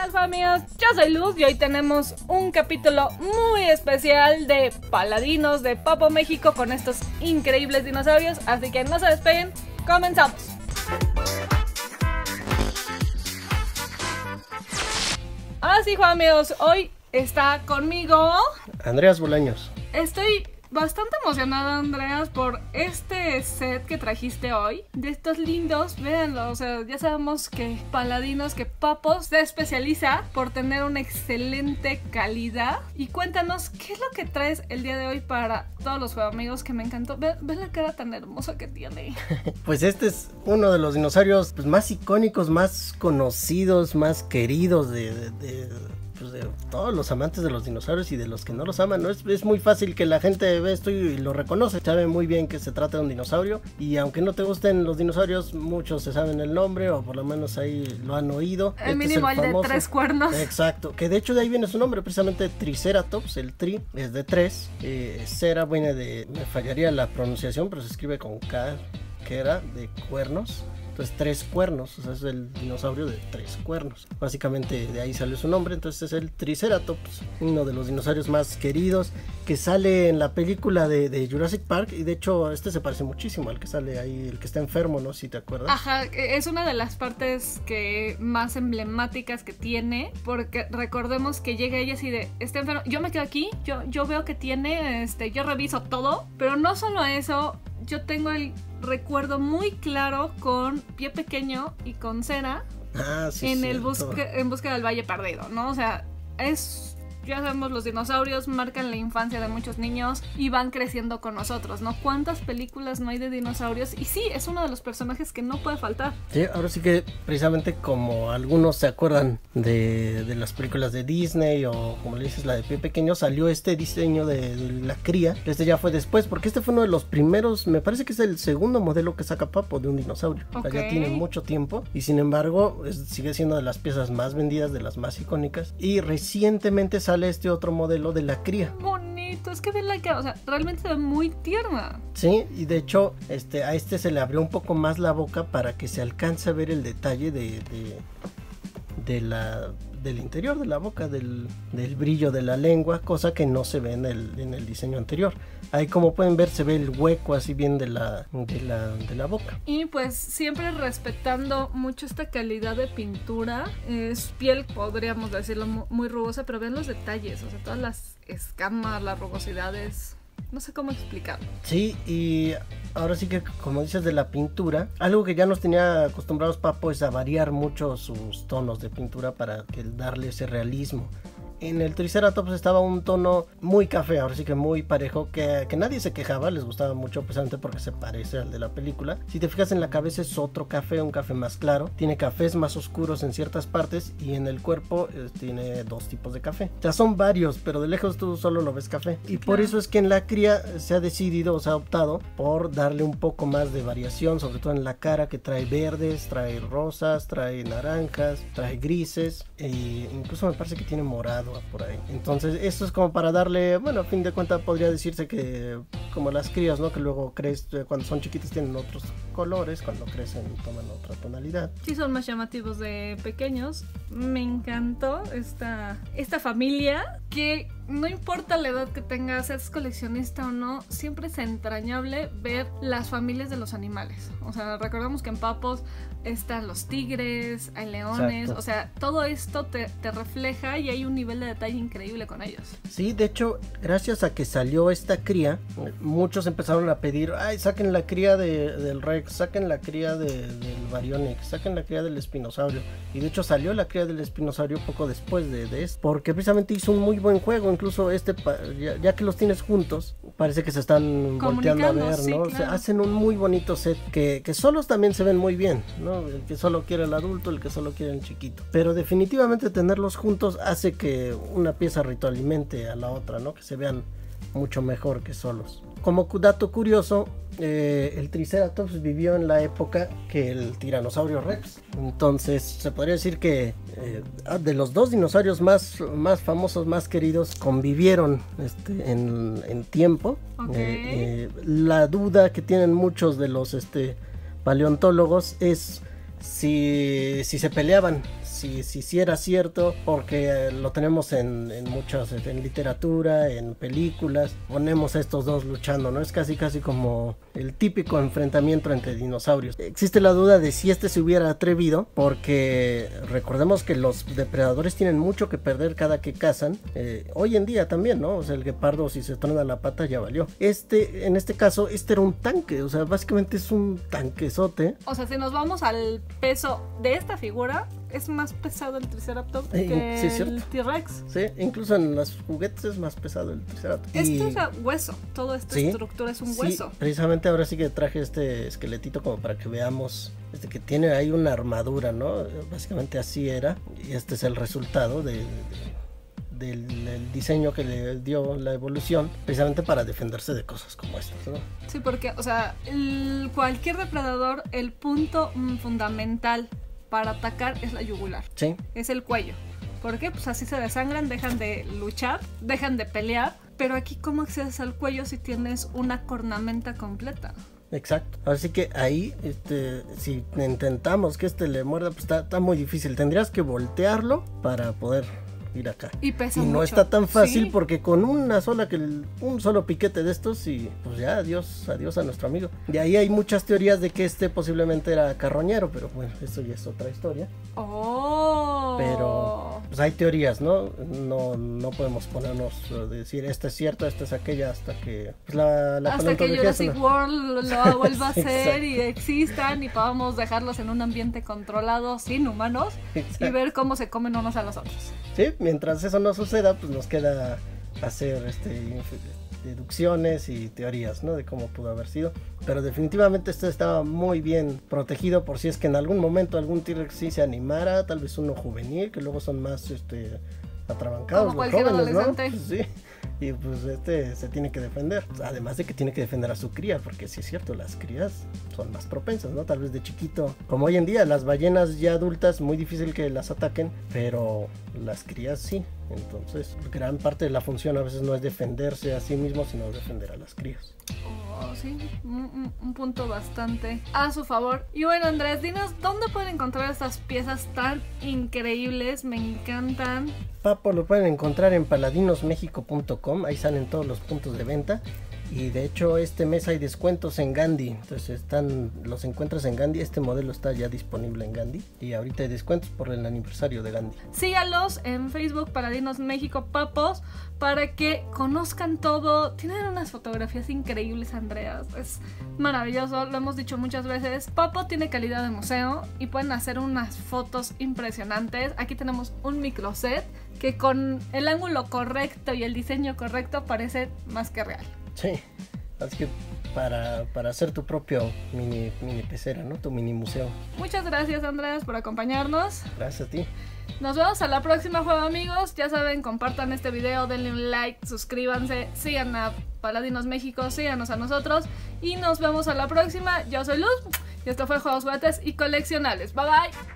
tal, amigos? Yo soy Luz y hoy tenemos un capítulo muy especial de Paladinos de Papo México con estos increíbles dinosaurios, así que no se despeguen, comenzamos. Ahora sí, amigos, hoy está conmigo Andreas Bolaños. Estoy bastante emocionada, Andreas, por este set que trajiste hoy. De estos lindos, véanlo, o sea, ya sabemos que Paladinos, que Papo se especializa por tener una excelente calidad. Y cuéntanos, ¿qué es lo que traes el día de hoy para todos los amigos que me encantó? Ve la cara tan hermosa que tiene. Pues este es uno de los dinosaurios pues, más icónicos, más conocidos, más queridos de todos los amantes de los dinosaurios y de los que no los aman, ¿no? Es muy fácil que la gente ve esto y lo reconoce, sabe muy bien que se trata de un dinosaurio, y aunque no te gusten los dinosaurios, muchos se saben el nombre o por lo menos ahí lo han oído. El mínimo es el de 3 cuernos. Exacto, que de hecho de ahí viene su nombre, precisamente Triceratops. El tri es de 3, cera viene de, me fallaría la pronunciación, pero se escribe con K, que era de cuernos. Entonces 3 cuernos, o sea, es el dinosaurio de 3 cuernos. Básicamente de ahí sale su nombre. Entonces es el Triceratops, uno de los dinosaurios más queridos, que sale en la película de Jurassic Park. Y de hecho este se parece muchísimo al que sale ahí, el que está enfermo, ¿no? Si te acuerdas. Ajá, es una de las partes que más emblemáticas que tiene, porque recordemos que llega ella así de, está enfermo, yo me quedo aquí, yo veo que tiene, yo reviso todo, pero no solo eso, yo tengo el recuerdo muy claro con Pie Pequeño y con Cera en busca del Valle Perdido, ¿no? O sea, ya sabemos, los dinosaurios marcan la infancia de muchos niños y van creciendo con nosotros, ¿no? ¿Cuántas películas no hay de dinosaurios? Y sí, es uno de los personajes que no puede faltar. Sí, ahora sí que precisamente como algunos se acuerdan de las películas de Disney, o como le dices, la de Pie Pequeño, salió este diseño de la cría. Este ya fue después, porque este fue uno de los primeros, me parece que es el segundo modelo que saca Papo de un dinosaurio. Okay. O sea, ya tiene mucho tiempo y sin embargo sigue siendo de las piezas más vendidas, de las más icónicas. Y recientemente sale este otro modelo de la cría. Bonito, es que ve la cara, o sea, realmente se ve muy tierna. Sí, y de hecho a este se le abrió un poco más la boca para que se alcance a ver el detalle del interior de la boca, del brillo de la lengua, cosa que no se ve en el diseño anterior. Ahí, como pueden ver, se ve el hueco así bien de la boca. Y pues siempre respetando mucho esta calidad de pintura. Es piel, podríamos decirlo, muy rugosa, pero ven los detalles, o sea, todas las escamas, las rugosidades. No sé cómo explicarlo. Sí, y ahora sí que, como dices, de la pintura, algo que ya nos tenía acostumbrados Papo es a variar mucho sus tonos de pintura para darle ese realismo. En el Triceratops estaba un tono muy café, ahora sí que muy parejo, que nadie se quejaba, les gustaba mucho precisamente porque se parece al de la película. Si te fijas en la cabeza es otro café, un café más claro, tiene cafés más oscuros en ciertas partes y en el cuerpo tiene 2 tipos de café. O sea, son varios, pero de lejos tú solo lo ves café. Y por eso es que en la cría se ha decidido, o se ha optado por darle un poco más de variación, sobre todo en la cara, que trae verdes, trae rosas, trae naranjas, trae grises, e incluso me parece que tiene morado por ahí. Entonces esto es como para darle, bueno, a fin de cuentas podría decirse que como las crías, ¿no? Que luego cuando son chiquitas tienen otros colores, cuando crecen toman otra tonalidad. Sí, son más llamativos de pequeños. Me encantó esta familia, que no importa la edad que tengas, seas coleccionista o no, siempre es entrañable ver las familias de los animales. O sea, recordamos que en Papos están los tigres, hay leones. Exacto. O sea, todo esto te refleja y hay un nivel de detalle increíble con ellos. Sí, de hecho, gracias a que salió esta cría, muchos empezaron a pedir, ay, saquen la cría del Rex, saquen la cría del Baryonyx, saquen la cría del Espinosaurio. Y de hecho salió la cría del Espinosaurio poco después de esto, porque precisamente hizo un muy buen juego. Incluso ya que los tienes juntos, parece que se están volteando a ver, sí, ¿no? claro. O sea, hacen un muy bonito set que solos también se ven muy bien, ¿no? El que solo quiere el adulto, el que solo quiere el chiquito. Pero definitivamente tenerlos juntos hace que una pieza retroalimente a la otra, ¿no? Que se vean mucho mejor que solos. Como dato curioso, el Triceratops vivió en la época que el Tiranosaurio Rex. Entonces se podría decir que de los 2 dinosaurios más famosos, más queridos, convivieron en tiempo. Okay. La duda que tienen muchos de los paleontólogos es si se peleaban, si era cierto, porque lo tenemos en muchas, en literatura, en películas, ponemos a estos dos luchando, ¿no? Es casi como el típico enfrentamiento entre dinosaurios. Existe la duda de si se hubiera atrevido, porque recordemos que los depredadores tienen mucho que perder cada que cazan, hoy en día también, ¿no? O sea, el guepardo, si se truena la pata ya valió. En este caso, era un tanque, o sea, básicamente es un tanquesote. O sea, si nos vamos al peso de esta figura, es más pesado el Triceratops que sí, el T-Rex. Sí, incluso en los juguetes es más pesado el Triceratops. Esto es hueso, toda esta estructura es un hueso. Precisamente ahora sí que traje este esqueletito como para que veamos que tiene ahí una armadura, ¿no? Básicamente así era, y este es el resultado del diseño que le dio la evolución, precisamente para defenderse de cosas como estas, ¿no? Sí, porque, o sea, cualquier depredador, el punto fundamental para atacar es la yugular. Sí. Es el cuello. ¿Por qué? Pues así se desangran, dejan de luchar, dejan de pelear. Pero aquí, ¿cómo accedes al cuello si tienes una cornamenta completa? Exacto. Así que ahí, si intentamos que le muerda, pues está muy difícil. Tendrías que voltearlo para poder ir acá. Y pesa no mucho. Está tan fácil, ¿sí? Porque con un solo piquete de estos y pues ya adiós a nuestro amigo. De ahí hay muchas teorías de que posiblemente era carroñero, pero bueno, eso ya es otra historia. Oh. Pero pues hay teorías, ¿no? No podemos ponernos a decir esto es cierto, esto es aquella, hasta que pues, la hasta que Jurassic World lo vuelva a hacer y Exacto. existan y podamos dejarlos en un ambiente controlado sin humanos. Exacto. Y ver cómo se comen unos a los otros. Sí, mientras eso no suceda, pues nos queda hacer deducciones y teorías, ¿no? De cómo pudo haber sido. Pero definitivamente esto estaba muy bien protegido por si es que en algún momento algún T-Rex sí se animara, tal vez uno juvenil, que luego son más atrabancados, como los jóvenes, ¿no? Pues sí. Y pues se tiene que defender, además de que tiene que defender a su cría, porque sí es cierto, las crías son más propensas, ¿no? Tal vez de chiquito, como hoy en día, las ballenas ya adultas, muy difícil que las ataquen, pero las crías sí. Entonces, gran parte de la función a veces no es defenderse a sí mismo, sino defender a las crías. Oh, sí, un punto bastante a su favor. Y bueno, Andrés, dinos, ¿dónde pueden encontrar estas piezas tan increíbles? Me encantan. Papo lo pueden encontrar en paladinosmexico.com, ahí salen todos los puntos de venta. Y de hecho este mes hay descuentos en Gandhi, entonces los encuentras en Gandhi. Este modelo está ya disponible en Gandhi y ahorita hay descuentos por el aniversario de Gandhi. Sígalos en Facebook, Paladinos México Papos, para que conozcan todo. Tienen unas fotografías increíbles, Andreas, es maravilloso, lo hemos dicho muchas veces. Papo tiene calidad de museo y pueden hacer unas fotos impresionantes. Aquí tenemos un microset que con el ángulo correcto y el diseño correcto parece más que real. Sí, así que para hacer tu propio mini pecera, ¿no? Tu mini museo. Muchas gracias, Andrés, por acompañarnos. Gracias a ti. Nos vemos a la próxima, juego amigos. Ya saben, compartan este video, denle un like, suscríbanse, sigan a Paladinos México, síganos a nosotros y nos vemos a la próxima. Yo soy Luz y esto fue Juegos, Juguetes y Coleccionables. Bye bye.